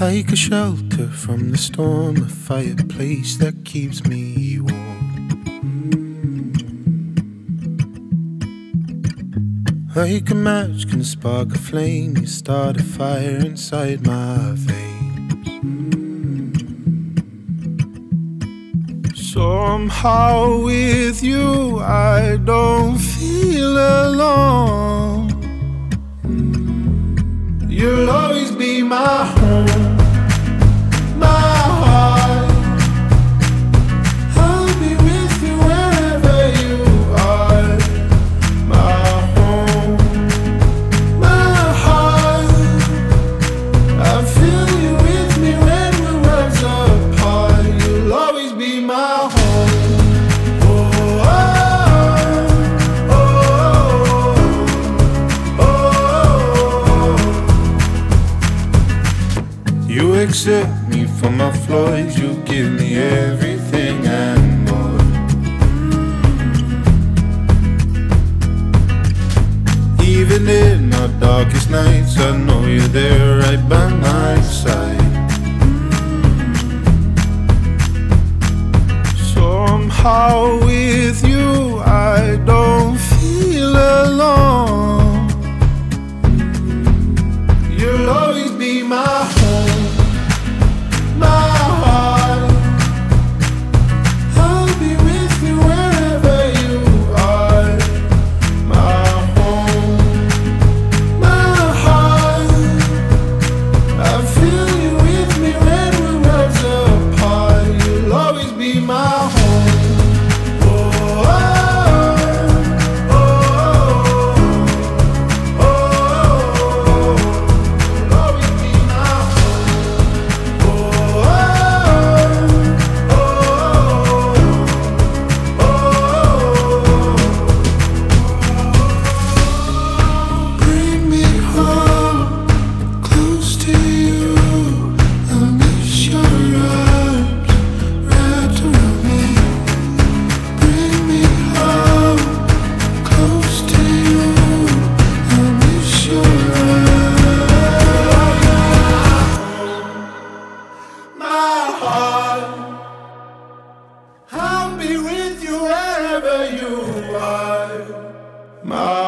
like a shelter from the storm, a fireplace that keeps me warm. Like a match can spark a flame, you start a fire inside my veins. Somehow with you I don't feel alone. You'll always be my home, my heart. I'll be with you wherever you are. My home, my heart. I feel you with me when we're worlds apart. You'll always be my home. You accept me for my flaws, you give me everything and more. Even in our darkest nights, I know you're there right by my side. Somehow with you I don't feel alone. You'll always be my home, my heart. I'll be with you wherever you are. My home, my heart. I feel you with me when we're worlds apart. You'll always be my home. I'll be with you wherever you are. My